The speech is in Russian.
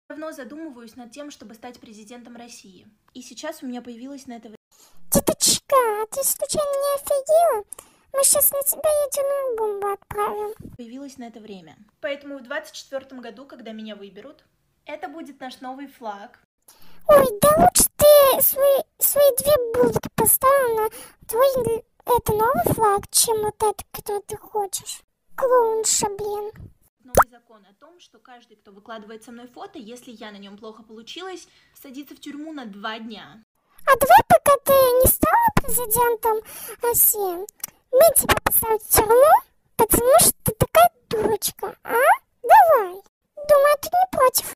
Давно задумываюсь над тем, чтобы стать президентом России. И сейчас у меня появилось на это время. Деточка, а ты случайно не офигела? Мы сейчас на тебя ядерную бомбу отправим. Появилось на это время. Поэтому в 2024 году, когда меня выберут, это будет наш новый флаг. Ой, да лучше ты свои 2 булки поставила на твой это новый флаг, чем вот этот, который ты хочешь. Клоунша, блин. Новый закон о том, что каждый, кто выкладывает со мной фото, если я на нем плохо получилась, садится в тюрьму на 2 дня. А давай, пока ты не стала президентом России, мы тебя посадим в тюрьму, потому что ты такая дурочка, а? Давай. Думаю, ты не против.